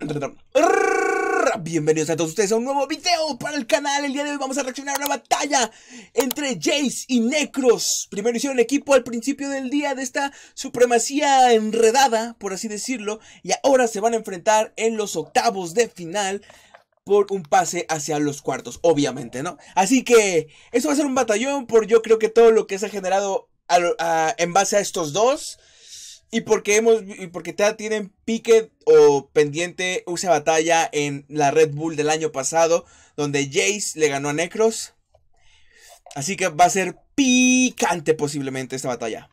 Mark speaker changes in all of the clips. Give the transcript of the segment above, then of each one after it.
Speaker 1: Bienvenidos a todos ustedes a un nuevo video para el canal. El día de hoy vamos a reaccionar a una batalla entre Jayce y Necros. Primero hicieron equipo al principio del día de esta supremacía enredada, por así decirlo, y ahora se van a enfrentar en los octavos de final por un pase hacia los cuartos, obviamente, ¿no? Así que esto va a ser un batallón por yo creo que todo lo que se ha generado en base a estos dos. Y porque tienen pique o pendiente esa batalla en la Red Bull del año pasado, donde Jayce le ganó a Necros. Así que va a ser picante posiblemente esta batalla.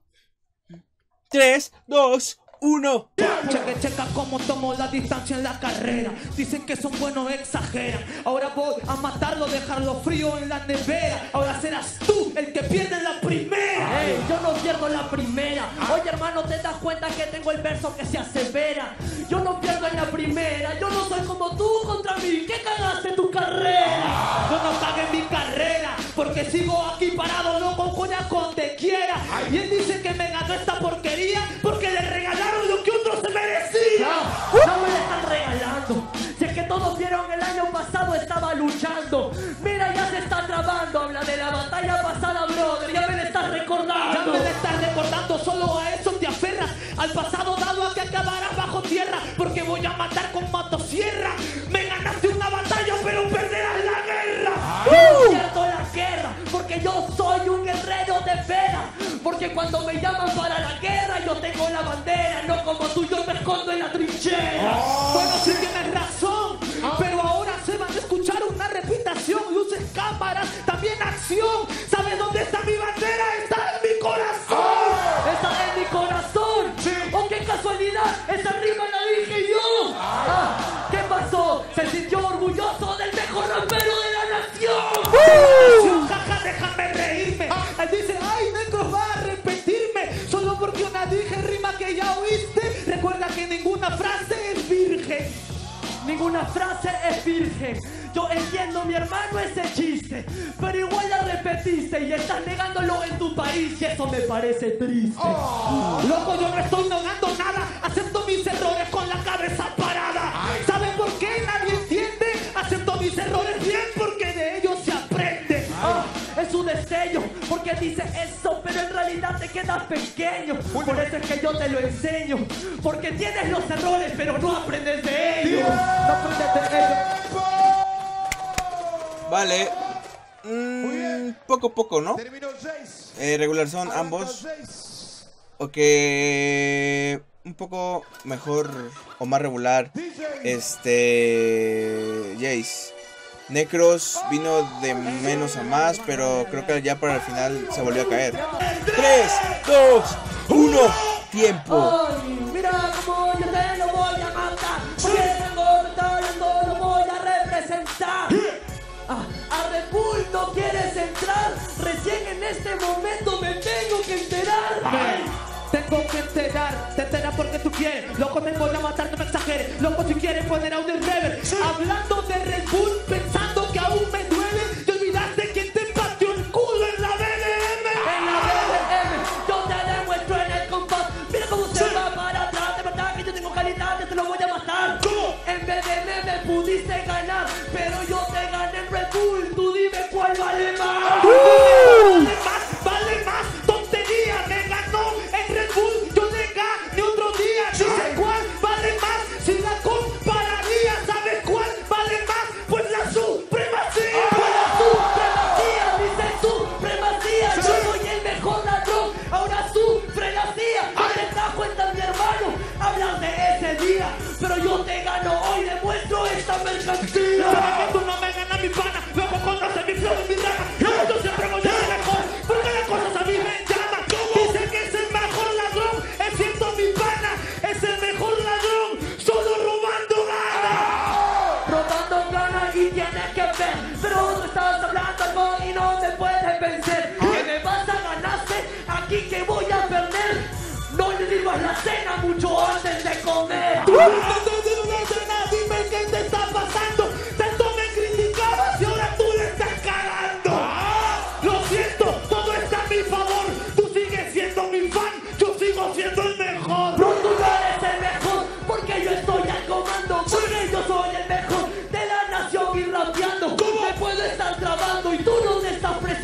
Speaker 1: 3, 2, 1.
Speaker 2: Checa cómo tomo la distancia en la carrera. Dicen que son buenos, exageran. Ahora voy a matarlo, dejarlo frío en la nevera. Ahora serás tú el que pierde en la primera.
Speaker 3: Hey, yo no pierdo la primera. Oye, hermano, ¿te das cuenta que tengo el verso que se asevera? Yo no pierdo en la primera. Yo no soy como tú contra mí. ¿Qué cagaste tu carrera?
Speaker 2: Yo no cagué en mi carrera, porque sigo aquí parado, loco, coña, con te quiera. Y él dice que me ganó esta porquería porque le regalaron lo que otro se merecía.
Speaker 3: No me la están regalando. Si es que todos vieron el año pasado estaba luchando. Mira, ya se está trabando. Habla de la batalla pasada, brother. Ya me la estás recordando.
Speaker 2: Ya me la estás recordando, solo a eso te aferras. Al pasado dado a que acabarás bajo tierra, porque voy a matar con motosierra. Me ganaste una batalla, pero perderás la guerra.
Speaker 3: No pierdo la guerra, porque yo soy un guerrero de veras. Porque cuando me llaman para la guerra, yo tengo la bandera. No como tú, yo me escondo en la trinchera.
Speaker 2: Bueno, sí tienes razón, pero ahora se van a escuchar una repitación. Luces, cámaras, también acción. ¿Sabes dónde está mi bandera? Está en mi corazón.
Speaker 3: Está en mi corazón.
Speaker 2: Sí.
Speaker 3: Oh, qué casualidad, esa rima la dije yo. ¿Qué pasó? Se sintió orgulloso del mejor rapero de la nación.
Speaker 2: Jaja, déjame reírme. Él dice, ay, Necros va a repetirme. Solo porque una dije rima que ya oíste. Recuerda que ninguna frase es virgen.
Speaker 3: Ninguna frase es virgen. Yo entiendo, mi hermano, ese chiste, pero igual la repetiste y estás negándolo en tu país y eso me parece triste.
Speaker 2: Loco, yo no estoy negando nada. Acepto mis errores con la cabeza parada. ¿Saben por qué nadie entiende? Acepto mis errores bien porque de ellos se aprende.
Speaker 3: Es un destello, porque dice eso, pero en realidad te quedas pequeño. Por eso es que yo te lo enseño, porque tienes los errores, pero no aprendes de ellos. No aprendes de ellos.
Speaker 1: Vale. Poco, ¿no? Regular son ambos. Ok. Un poco mejor o más regular. Jayce. Necros vino de menos a más, pero creo que ya para el final se volvió a caer. 3, 2, 1. Tiempo.
Speaker 3: Ay, mira cómo yo te lo voy a matar, porque tengo que talento, lo voy a representar. A Red Bull no quieres entrar, recién en este momento me tengo que enterar.
Speaker 2: Tengo que enterar, te enteras porque tú quieres. Loco, te voy a matar, no me exageres. Loco, si quieres poner audio en rever. Hablando de Red Bull, pensando que aún me duele. Te olvidaste quién te pateó el culo en la BDM.
Speaker 3: En la BDM, yo te demuestro en el compás. Mira cómo se va para atrás, de verdad que yo tengo calidad, te lo voy a matar.
Speaker 2: ¿Cómo?
Speaker 3: En BDM me pudiste ganar, pero yo te gané en Red Bull. Tú dime cuál vale más.
Speaker 2: Vale más, tontería, me ganó en Red Bull, yo le gané otro día. Dice cuál vale más, si la compararía, ¿sabes cuál vale más? Pues la supremacía.
Speaker 3: Pues la supremacía, dice supremacía. Yo soy el mejor ladrón, ahora supremacía. No te das cuenta, mi hermano, hablas de ese día, pero yo te gano hoy, demuestro esta mercancía.
Speaker 2: ¿Sabes que tú no me ganas, mi pana? Luego conoces mi flow y mi rama. Yo siempre voy a ser mejor, porque las cosas a mí me llaman. Dice que es el mejor ladrón, es cierto, mi pana, es el mejor ladrón, solo robando ganas.
Speaker 3: Robando ganas y tienes que ver, pero tú estás hablando algo y no me puedes vencer. Que me vas a ganarse, aquí que voy a perder. No le digas la cena mucho antes de comer.
Speaker 2: Antes de una cena, dime qué te está pasando. Tanto me criticabas y ahora tú le estás cagando. Lo siento, todo está a mi favor. Tú sigues siendo mi fan, yo sigo siendo el mejor.
Speaker 3: No, tú no eres el mejor, porque yo estoy al comando.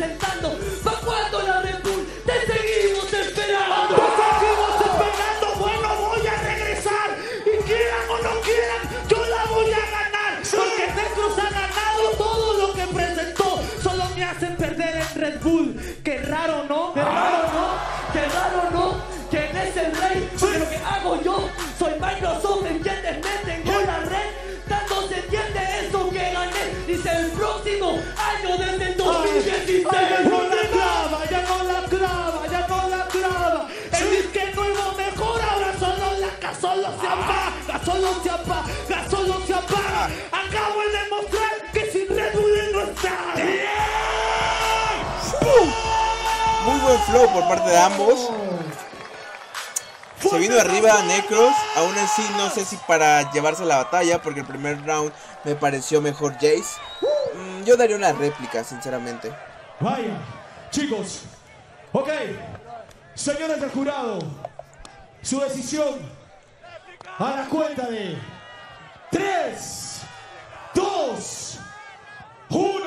Speaker 3: presentando. ¿Pa' cuándo la Red Bull? Te seguimos esperando.
Speaker 2: Te seguimos esperando. Bueno, voy a regresar. Y quieran o no quieran, yo la voy a ganar. Porque Necros ha ganado todo lo que presentó. Solo me hacen perder en Red Bull. Qué raro, ¿no?
Speaker 3: Qué raro, ¿no? Qué raro, ¿no? ¿Quién es el rey? Porque lo que hago yo, soy Microsoft, ¿entiendes? Me tengo la red, tanto se entiende eso que gané. Dice el próximo año desde el 2016.
Speaker 2: Ya no la clava, ya no la clava, ya no la clava. El disque nuevo mejor, ahora solo la solo se apaga, solo se apaga, solo se apaga. Acabo de demostrar que sin Red Bull no está.
Speaker 1: Muy buen flow por parte de ambos. Se vino arriba Necros. Aún así no sé si para llevarse la batalla, porque el primer round me pareció mejor Jace. Yo daría una réplica, sinceramente.
Speaker 2: Vaya, chicos. Ok, señores del jurado, su decisión a la cuenta de 3, 2, 1.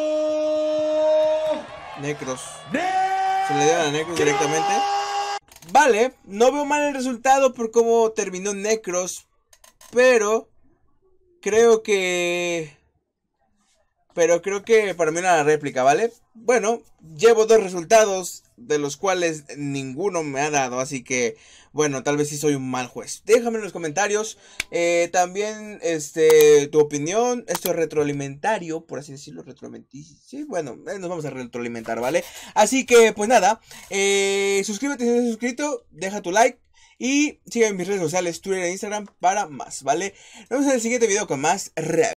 Speaker 1: Necros. Se le dieron a Necros directamente. Vale, no veo mal el resultado por cómo terminó Necros, pero creo que para mí era la réplica, ¿vale? Bueno, llevo 2 resultados, de los cuales ninguno me ha dado, así que, bueno, tal vez sí soy un mal juez. Déjame en los comentarios, también, tu opinión. Esto es retroalimentario, por así decirlo, sí, bueno, nos vamos a retroalimentar, ¿vale? Así que, pues nada, suscríbete si no estás suscrito, deja tu like. Y sígueme en mis redes sociales, Twitter e Instagram para más, ¿vale? Nos vemos en el siguiente video con más reacciones.